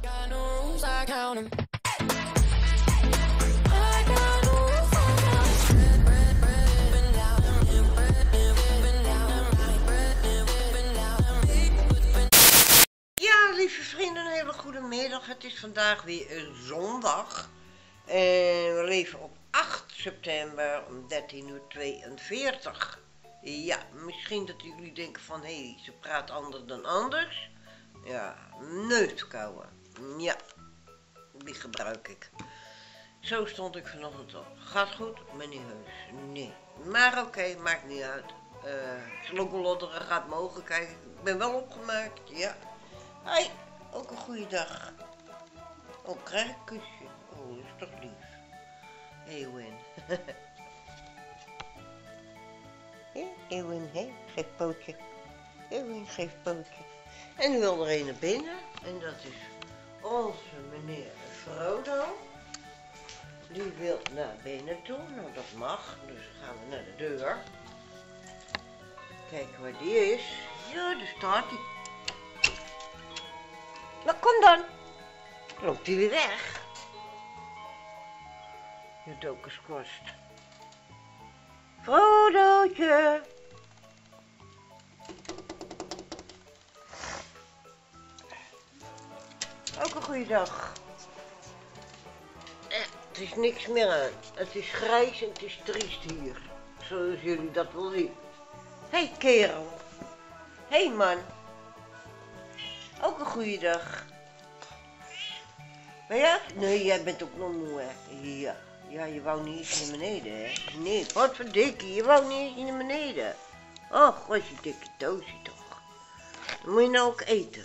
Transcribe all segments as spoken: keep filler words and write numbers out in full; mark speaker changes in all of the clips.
Speaker 1: Ja, lieve vrienden, een hele goede middag. Het is vandaag weer een zondag. En we leven op acht september om dertien uur tweeënveertig. Ja, misschien dat jullie denken van, hé, hey, ze praat anders dan anders. Ja, neustkouwen. Ja, die gebruik ik. Zo stond ik vanochtend op. Gaat goed? Ben niet heus. Nee. Maar oké, okay, maakt niet uit. Uh, Slokkelodderen gaat mogen. Kijk, ik ben wel opgemaakt. Ja. Hoi, ook een goede dag. Oh, krijg ik een kusje. Oh, dat is toch lief. Eeuwin. Ja, Eeuwin, hé, geef pootje. Eeuwin, geef pootje. En nu wil er een naar binnen. En dat is onze meneer Frodo. Die wil naar binnen toe. Nou, dat mag. Dus gaan we naar de deur. Kijken waar die is. Ja, daar staat hij. Nou, kom dan. Loopt hij weer weg. Je dokerskost. Frodootje. Ook een goede dag. Eh, het is niks meer aan. Het is grijs en het is triest hier. Zoals jullie dat wel zien. Hé hey, kerel. Hé hey, man. Ook een goede dag. Ben jij? Nee, jij bent ook nog moe, hè? Ja. Ja, je wou niet eens naar beneden, hè? Nee, wat voor dikkie. Je wou niet eens naar beneden. Oh, god, je dikke doosje toch. Dan moet je nou ook eten.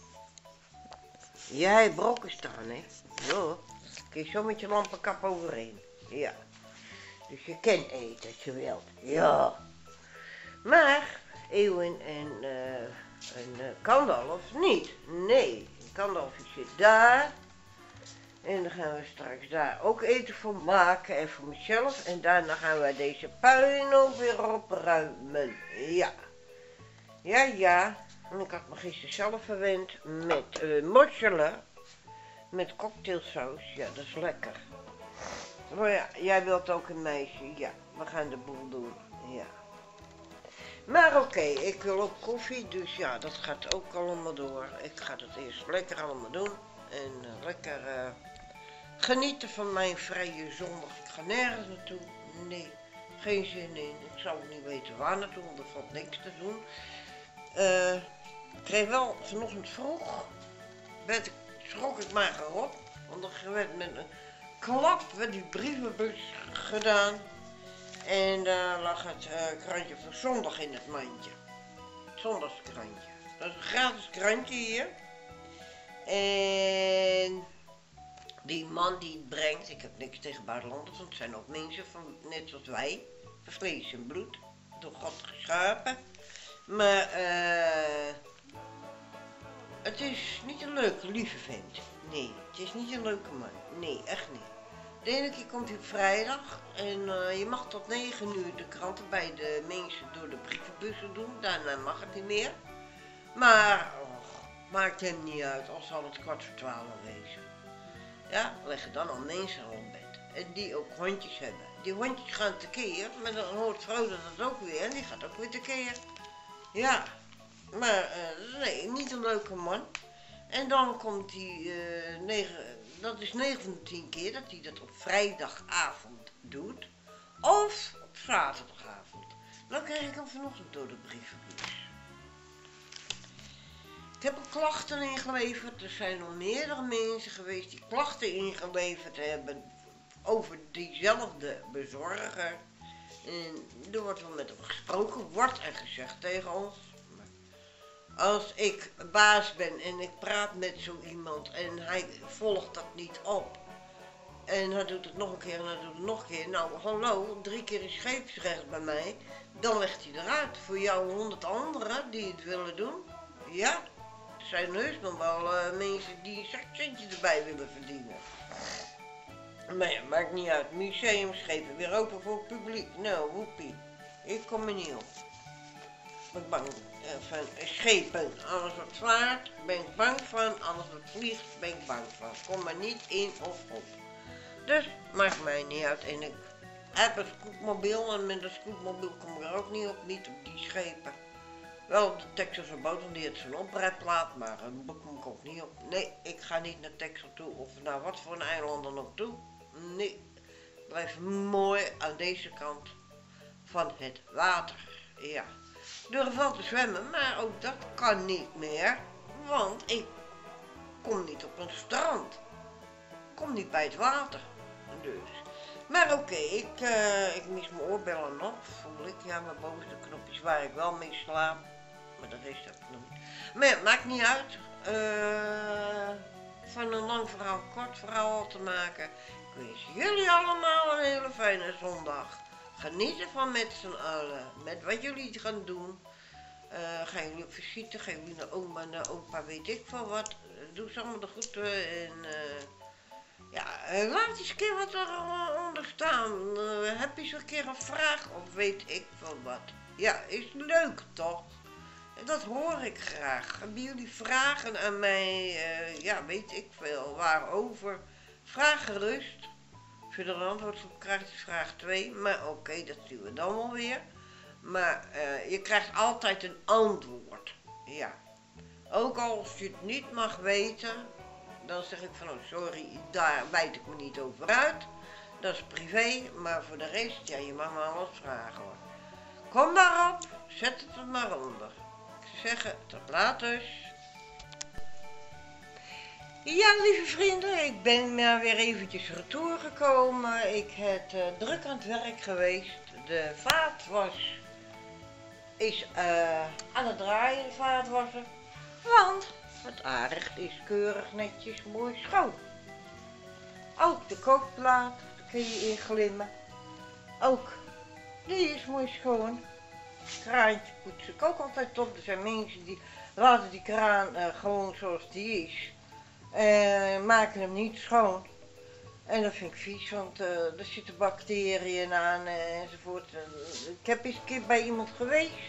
Speaker 1: Jij brokken staan, hè? Ja. Kun je zo met je lampenkap overheen. Ja. Dus je kan eten als je wilt. Ja. Maar, Eeuwin en, uh, en uh, Kandalf niet. Nee, Kandalf zit daar. En dan gaan we straks daar ook eten voor maken en voor mezelf. En daarna gaan we deze puinhoop weer opruimen. Ja. Ja, ja. En ik had me gisteren zelf verwend met uh, mozzarella. Met cocktailsaus. Ja, dat is lekker. Maar ja, jij wilt ook een meisje. Ja, we gaan de boel doen. Ja. Maar oké, okay, ik wil ook koffie. Dus ja, dat gaat ook allemaal door. Ik ga het eerst lekker allemaal doen. En uh, lekker uh, genieten van mijn vrije zondag. Ik ga nergens naartoe. Nee, geen zin in. Ik zou ook niet weten waar naartoe, want er valt niks te doen. Uh, ik kreeg wel vanochtend vroeg. Werd ik, schrok ik maar gerot. Want er werd met een klap werd die brievenbus gedaan. En daar lag het uh, krantje voor zondag in het mandje. Het zondagskrantje. Dat is een gratis krantje hier. En die man die het brengt, ik heb niks tegen buitenlanders, want het zijn ook mensen van, net zoals wij, van vlees en bloed, door God geschapen. Maar uh, het is niet een leuke, lieve vent. Nee, het is niet een leuke man. Nee, echt niet. De ene keer komt hij op vrijdag en uh, je mag tot negen uur de kranten bij de mensen door de brievenbussen doen. Daarna mag het niet meer. Maar, och, maakt hem niet uit, al zal het kwart voor twaalf wezen. Ja, leggen dan al mensen op bed. En die ook hondjes hebben. Die hondjes gaan tekeer, maar dan hoort Frodo dat ook weer en die gaat ook weer tekeer. Ja, maar uh, nee, niet een leuke man. En dan komt hij, uh, negen, dat is negen van de tien keer dat hij dat op vrijdagavond doet. Of op zaterdagavond. Dan krijg ik hem vanochtend door de brievenbus. Ik heb er klachten ingeleverd. Er zijn nog meerdere mensen geweest die klachten ingeleverd hebben over diezelfde bezorger. En er wordt wel met hem gesproken, wordt er gezegd tegen ons. Als ik baas ben en ik praat met zo iemand en hij volgt dat niet op. En hij doet het nog een keer en hij doet het nog een keer. Nou, hallo, drie keer is scheepsrecht bij mij. Dan legt hij eruit voor jou honderd anderen die het willen doen. Ja, er zijn heus nog wel uh, mensen die een zakcentje erbij willen verdienen. Maar ja, maakt niet uit. Museumschepen weer open voor het publiek. Nou, woepie. Ik kom er niet op. ben ik bang uh, van schepen. Alles wat vaart, ben ik bang van. Alles wat vliegt, ben ik bang van. Kom maar niet in of op. Dus maakt mij niet uit. En ik heb een scootmobiel en met een scootmobiel kom ik er ook niet op. Niet op die schepen. Wel op de Texelse boot, want die heeft zo'n oprijplaat, maar daar kom ik ook niet op. Nee, ik ga niet naar Texel toe of naar wat voor een eiland dan ook toe. Nee, blijf mooi aan deze kant van het water. Ja, durf wel te zwemmen, maar ook dat kan niet meer, want ik kom niet op een strand. Ik kom niet bij het water, dus. Maar oké, okay, ik, uh, ik mis mijn oorbellen nog, voel ik. Ja, mijn bovenste knopjes waar ik wel mee slaap. Maar dat is dat nog niet. Maar ja, maakt niet uit. Uh, van een lang verhaal, kort verhaal te maken. Ik wens jullie allemaal een hele fijne zondag. Geniet ervan met z'n allen. Met wat jullie gaan doen. Uh, gaan jullie op visite, gaan jullie naar oma, naar opa, weet ik van wat. Uh, doe ze allemaal de groeten en... Uh, Ja, uh, laat eens een keer wat eronder staan. Uh, heb je eens een keer een vraag of weet ik veel wat. Ja, is leuk toch? Dat hoor ik graag. Hebben jullie vragen aan mij, uh, ja, weet ik veel, waarover? Vraag gerust. Als je er een antwoord op krijgt, is vraag twee. Maar oké, okay, dat zien we dan wel weer. Maar uh, je krijgt altijd een antwoord. Ja. Ook als je het niet mag weten... Dan zeg ik van, oh sorry, daar wijd ik me niet over uit. Dat is privé, maar voor de rest, ja, je mag me alles vragen hoor. Kom maar op, zet het er maar onder. Ik zou zeggen, tot later. Ja, lieve vrienden, ik ben uh, weer eventjes retour gekomen. Ik heb uh, druk aan het werk geweest. De vaatwas is uh, aan het draaien, de vaatwasser. Want... het aardig is keurig netjes mooi schoon. Ook de kookplaat, daar kun je in glimmen. Ook die is mooi schoon. Kraantje poets ik ook altijd op. Er zijn mensen die laten die kraan uh, gewoon zoals die is. En uh, maken hem niet schoon. En dat vind ik vies, want uh, er zitten bacteriën aan uh, enzovoort. Uh, ik heb eens een keer bij iemand geweest.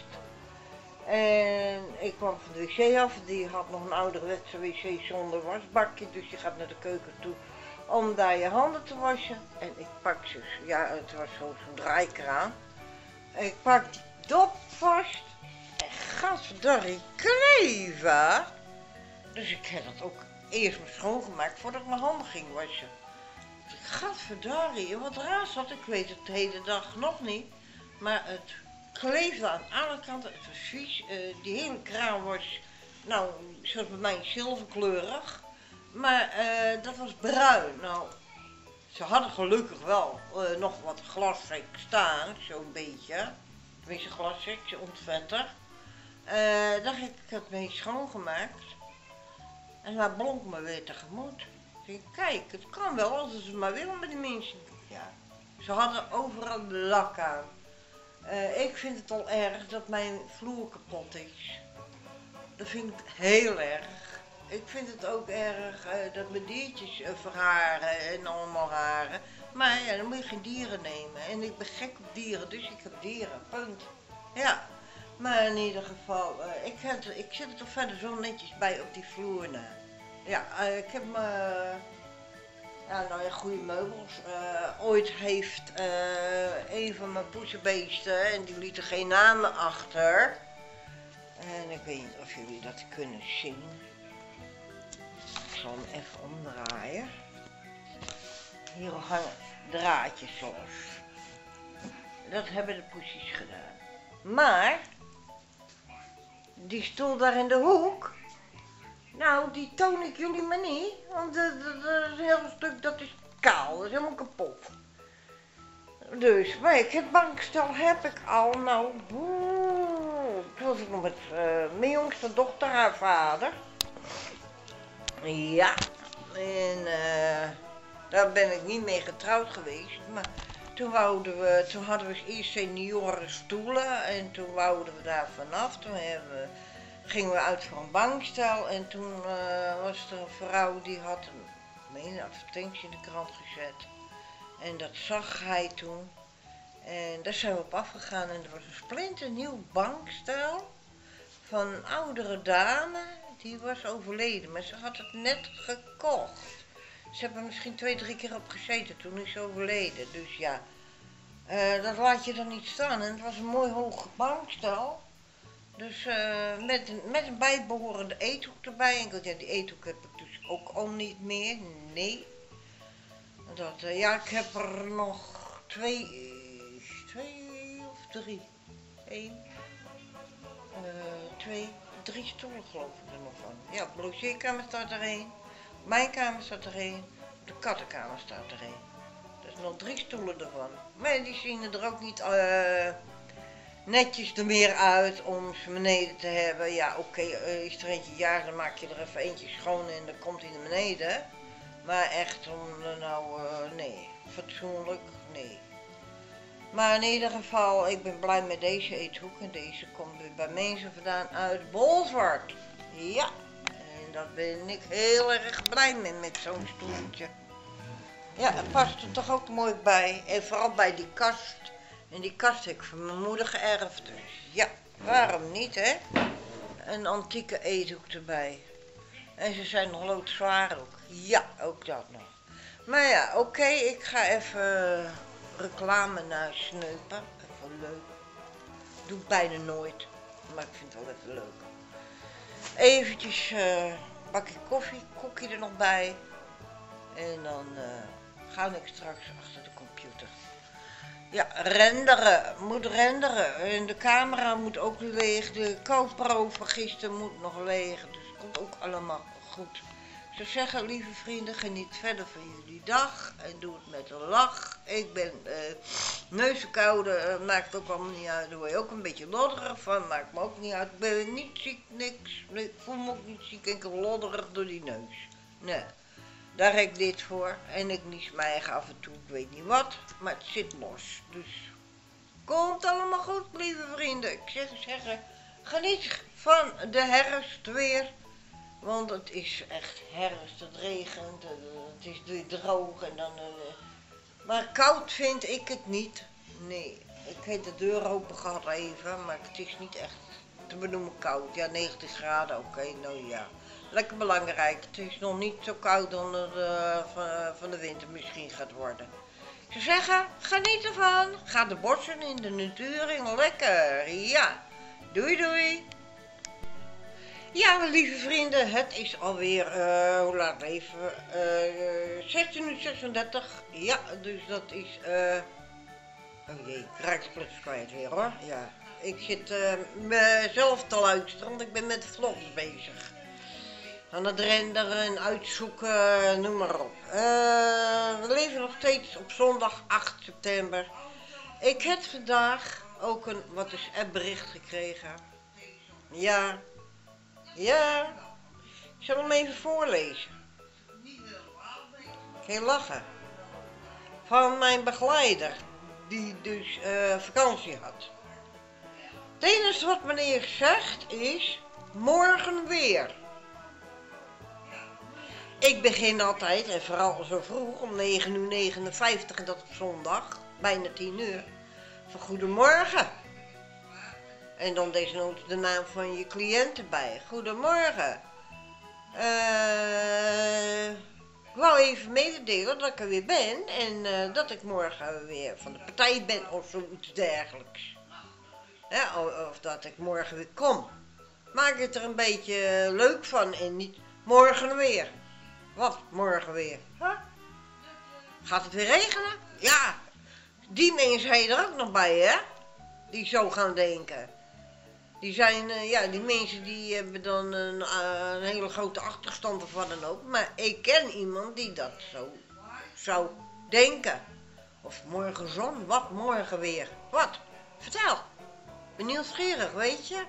Speaker 1: En ik kwam van de wc af, die had nog een ouderwetse wc zonder wasbakje, dus je gaat naar de keuken toe om daar je handen te wassen. En ik pak ze, ja het was zo'n draaikraan. Ik pak die dop vast en gadverdarrie kleven. Dus ik heb dat ook eerst maar schoongemaakt voordat ik mijn handen ging wassen. Gadverdarrie, wat raar zat, ik weet het de hele dag nog niet, maar het... kleefde aan alle kanten, het was vies. Uh, die hele kraan was, nou, zoals bij mij zilverkleurig. Maar uh, dat was bruin. Nou, ze hadden gelukkig wel uh, nog wat glasrek staan, zo'n beetje. Tenminste glasrek, zo'n ontvetter. Uh, dacht ik, ik heb het mee schoongemaakt. En hij blonk me weer tegemoet. Ik denk, kijk, het kan wel als ze het maar willen met die mensen. Ja, ze hadden overal lak aan. Uh, ik vind het al erg dat mijn vloer kapot is. Dat vind ik heel erg. Ik vind het ook erg uh, dat mijn diertjes uh, verharen en allemaal haren. Maar ja, dan moet je geen dieren nemen. En ik ben gek op dieren, dus ik heb dieren. Punt. Ja. Maar in ieder geval, uh, ik, heb, ik zit er toch verder zo netjes bij op die vloer na. Ja, uh, ik heb me... Ja, nou ja, goede meubels. Uh, ooit heeft uh, een van mijn poezenbeesten, en die lieten geen namen achter. En ik weet niet of jullie dat kunnen zien. Ik zal hem even omdraaien. Hier hangen draadjes los. Dat hebben de poesjes gedaan. Maar, die stoel daar in de hoek, nou, die toon ik jullie maar niet, want dat is een heel stuk, dat is kaal, dat is helemaal kapot. Dus, maar ik het bankstel heb ik al, nou, boe, toen was ik nog met uh, mijn jongste dochter, haar vader. Ja, en uh, daar ben ik niet mee getrouwd geweest, maar toen, wouden we, toen hadden we eerst senioren stoelen en toen wouden we daar vanaf, toen hebben we... gingen we uit voor een bankstel en toen uh, was er een vrouw die had een, een advertentie in de krant gezet. En dat zag hij toen. En daar zijn we op afgegaan en er was een splinternieuw bankstel. van een oudere dame, die was overleden, maar ze had het net gekocht. Ze hebben er misschien twee, drie keer op gezeten, toen is ze overleden. Dus ja, uh, dat laat je dan niet staan. En het was een mooi hoog bankstel. Dus uh, met, een, met een bijbehorende eethoek erbij. En ja, die eethoek heb ik dus ook al niet meer, nee. Dat, uh, ja, ik heb er nog twee, twee of drie. Eén, uh, twee, drie stoelen geloof ik er nog van. Ja, de logeerkamer staat er één. Mijn kamer staat er één. De kattenkamer staat er één. Er zijn nog drie stoelen ervan. Maar die zien er ook niet uh, netjes er meer uit om ze beneden te hebben. Ja, oké, okay, uh, is er eentje jarig, dan maak je er even eentje schoon en dan komt hij naar beneden. Maar echt om uh, nou, uh, nee, fatsoenlijk, nee. Maar in ieder geval, ik ben blij met deze eethoek en deze komt weer bij mensen vandaan uit Bolsward. Ja, en daar ben ik heel erg blij mee met zo'n stoeltje. Ja, het past er toch ook mooi bij. En vooral bij die kast. En die kast heb ik van mijn moeder geërfd. Dus ja, waarom niet, hè? Een antieke eethoek erbij. En ze zijn nog loodzwaar ook. Ja, ook dat nog. Maar ja, oké, okay, ik ga even reclame naar sneupen. Even leuk. Doe ik bijna nooit. Maar ik vind het wel even leuk. Eventjes uh, bakje koffie, koekje er nog bij. En dan uh, ga ik straks achter de computer. Ja, renderen. Moet renderen. En de camera moet ook leeg. De GoPro van gisteren moet nog leeg. Dus het komt ook allemaal goed. Ik zou zeggen, lieve vrienden, geniet verder van jullie dag. En doe het met een lach. Ik ben uh, neuzenkoude. Uh, maakt ook allemaal niet uit. Daar word je ook een beetje lodderig van. Maakt me ook niet uit. Ik ben niet ziek, niks. Nee, ik voel me ook niet ziek. Ik ben lodderig door die neus. Nee. Daar heb ik dit voor. En ik nies mijn eigen af en toe. Ik weet niet wat. Maar het zit los. Dus komt allemaal goed, lieve vrienden. Ik zeg zeggen, geniet van de herfst weer. Want het is echt herfst. Het regent. Het is weer droog. En dan, uh, maar koud vind ik het niet. Nee. Ik heb de deur open gehad even. Maar het is niet echt te benoemen koud. Ja, negentig graden. Oké, okay, nou ja. Lekker belangrijk. Het is nog niet zo koud dan het uh, van, van de winter misschien gaat worden. Ik zou zeggen, geniet ervan. Ga de bossen in, de natuur in. Lekker. Ja. Doei doei. Ja, lieve vrienden. Het is alweer, uh, hoe laat even? Uh, zestien uur zesendertig. Ja, dus dat is... Uh, oh jee, ik raak de kluts kwijt weer hoor. Ja. Ik zit uh, mezelf te luisteren, want ik ben met de vlogs bezig. Aan het renderen en uitzoeken, noem maar op. Uh, we leven nog steeds op zondag acht september. Ik heb vandaag ook een wat is appbericht gekregen. Ja, ja. Ik zal hem even voorlezen. Geen lachen. Van mijn begeleider, die dus uh, vakantie had. Het enige wat meneer zegt is, morgen weer. Ik begin altijd, en vooral zo vroeg, om negen uur negenenvijftig en dat op zondag, bijna tien uur, van goedemorgen. En dan desnoods de naam van je cliënt erbij. Goedemorgen. Uh, ik wou even mededelen dat ik er weer ben en uh, dat ik morgen weer van de partij ben of zoiets dergelijks. Ja, of, of dat ik morgen weer kom. Maak het er een beetje leuk van en niet morgen weer. Wat, morgen weer? Huh? Gaat het weer regenen? Ja, die mensen zijn er ook nog bij, hè? Die zo gaan denken. Die zijn, uh, ja, die mensen die hebben dan een, uh, een hele grote achterstand of wat dan ook. Maar ik ken iemand die dat zo zou denken. Of morgen zon, wat morgen weer? Wat? Vertel. Ben nieuwsgierig, weet je?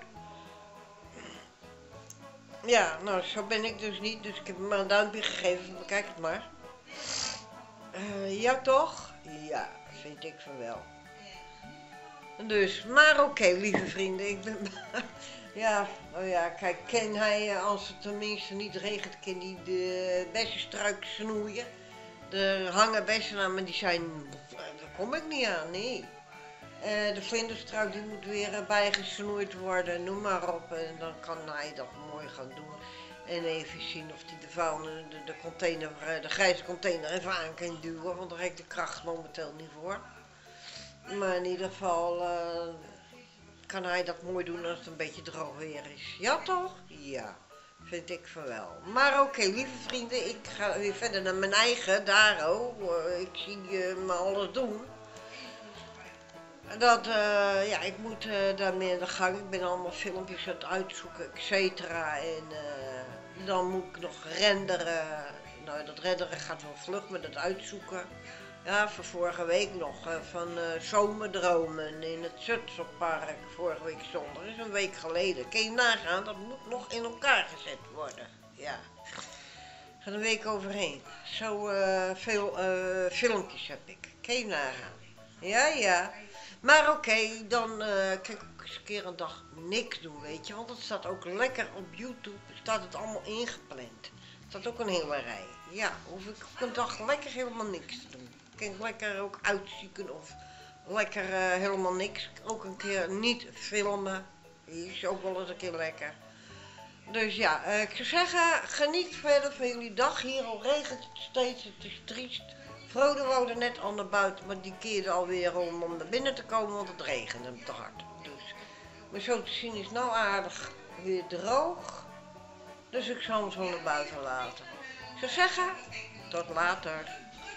Speaker 1: Ja, nou, zo ben ik dus niet, dus ik heb hem maar een duimpje gegeven, bekijk het maar. Uh, ja toch? Ja, vind ik van wel. Dus, maar oké, okay, lieve vrienden, ik ben... ja, oh ja, kijk, ken hij, als het tenminste niet regent, kan hij de bessenstruik snoeien. Er hangen bessen aan, maar die zijn... daar kom ik niet aan, nee. Uh, de vlinderstruik die moet weer uh, bijgesnoeid worden, noem maar op. En dan kan hij dat mooi gaan doen. En even zien of hij de vuilnis, de, de container, de grijze container even aan kan duwen. Want daar heb ik de kracht momenteel niet voor. Maar in ieder geval uh, kan hij dat mooi doen als het een beetje droog weer is. Ja toch? Ja, vind ik van wel. Maar oké, okay, lieve vrienden, ik ga weer verder naar mijn eigen Daro. Uh, ik zie uh, me alles doen. Dat, uh, ja, ik moet uh, daarmee aan de gang. Ik ben allemaal filmpjes aan het uitzoeken, et cetera. En uh, dan moet ik nog renderen. Nou, dat renderen gaat wel vlug met het uitzoeken. Ja, van vorige week nog, uh, van uh, Zomerdromen in het Zutphenpark. Vorige week zondag, dat is een week geleden. Kun je nagaan, dat moet nog in elkaar gezet worden. Ja, gaat een week overheen. Zo uh, veel uh, filmpjes heb ik. Kun je nagaan. Ja, ja. Maar oké, okay, dan uh, kan ik ook eens een keer een dag niks doen, weet je. Want het staat ook lekker op YouTube, staat het allemaal ingepland. Het staat ook een hele rij. Ja, hoef ik ook een dag lekker helemaal niks te doen. Kan ik lekker ook uitzieken of lekker uh, helemaal niks. Ook een keer niet filmen, die is ook wel eens een keer lekker. Dus ja, uh, ik zou zeggen, geniet verder van jullie dag. Hier al regent het steeds, het is triest. Frode woonde net al naar buiten, maar die keerde alweer om, om naar binnen te komen, want het regende hem te hard. Dus, maar zo te zien is het nou aardig weer droog. Dus ik zal hem zo naar buiten laten. Ik zou zeggen, tot later.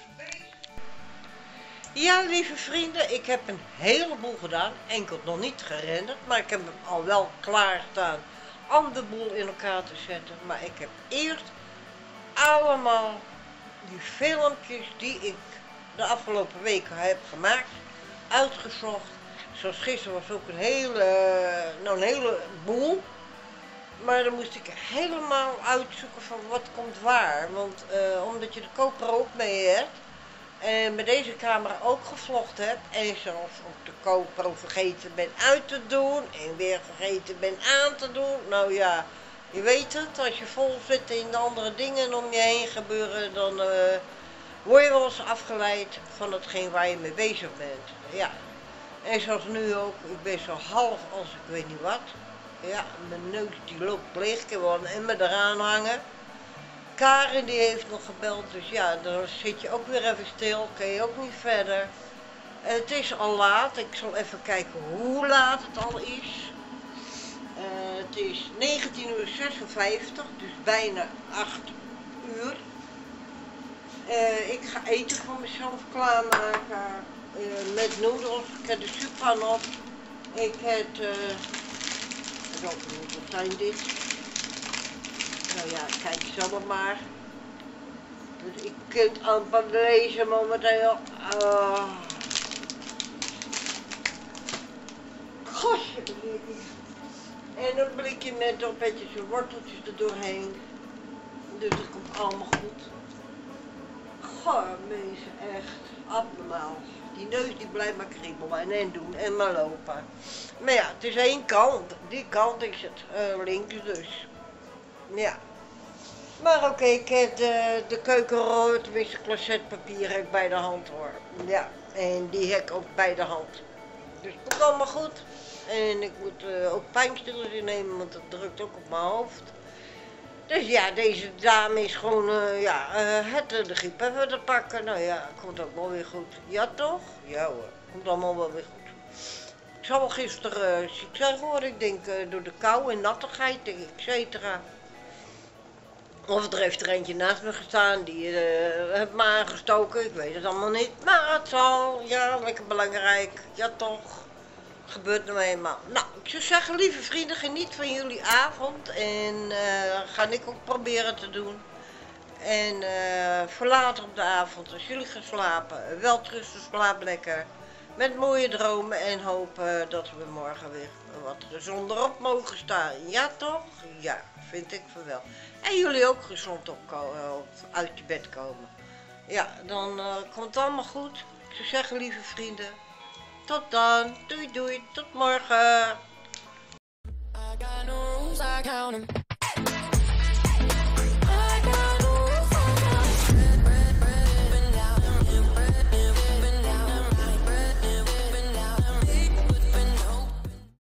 Speaker 1: Ja, lieve vrienden, ik heb een heleboel gedaan. Enkel nog niet gerenderd, maar ik heb hem al wel klaarstaan om de boel in elkaar te zetten. Maar ik heb eerst allemaal die filmpjes die ik de afgelopen weken heb gemaakt, uitgezocht. Zoals gisteren was ook een hele, nou een hele boel. Maar dan moest ik helemaal uitzoeken van wat komt waar. Want uh, omdat je de GoPro ook mee hebt en met deze camera ook gevlogd hebt en zelfs ook de GoPro vergeten ben uit te doen en weer vergeten ben aan te doen. Nou ja, je weet het, als je vol zit in de andere dingen om je heen gebeuren, dan uh, word je wel eens afgeleid van hetgeen waar je mee bezig bent. Ja, en zoals nu ook, ik ben zo half als ik weet niet wat. Ja, mijn neus die loopt leeg, ik heb wel een emmer eraan hangen. Karin die heeft nog gebeld, dus ja, dan zit je ook weer even stil, kan je ook niet verder. Uh, het is al laat, ik zal even kijken hoe laat het al is. Uh, het is negentien uur zesenvijftig, dus bijna acht uur. Uh, ik ga eten voor mezelf klaarmaken uh, met noedels. Ik heb de soeppan op. Ik heb, uh, welke noedels zijn dit? Nou ja, kijk zelf maar. Dus ik kunt amper lezen momenteel. Uh. Gosje, en een blikje met doppetjes en worteltjes er doorheen. Dus dat komt allemaal goed. Goh, mensen, echt abnormaal. Die neus die blijft maar kriebelen en, en doen en maar lopen. Maar ja, het is één kant. Die kant is het. Uh, links dus. Ja. Maar oké, okay, ik heb de, de keukenrol, tenminste closetpapier heb ik bij de hand hoor. Ja, en die heb ik ook bij de hand. Dus het komt allemaal goed. En ik moet uh, ook pijnstillers innemen, want dat drukt ook op mijn hoofd. Dus ja, deze dame is gewoon, uh, ja, uh, het uh, de griep even te pakken. Nou ja, komt ook wel weer goed. Ja toch? Ja hoor, komt allemaal wel weer goed. Ik zal wel gisteren uh, ziek zijn geworden, ik denk uh, door de kou en nattigheid, et cetera. Of er heeft er eentje naast me gestaan, die uh, heeft me aangestoken, ik weet het allemaal niet. Maar het zal, ja, lekker belangrijk, ja toch. Gebeurt nou eenmaal. Nou, ik zou zeggen, lieve vrienden, geniet van jullie avond. En uh, ga ik ook proberen te doen. En uh, voor later op de avond, als jullie gaan slapen, welterusten, slaap lekker. Met mooie dromen en hopen dat we morgen weer wat gezonder op mogen staan. Ja toch? Ja, vind ik van wel. En jullie ook gezond op, uit je bed komen. Ja, dan uh, komt het allemaal goed. Ik zou zeggen, lieve vrienden. Tot dan. Doei doei. Tot morgen. I got no rules, I count 'em.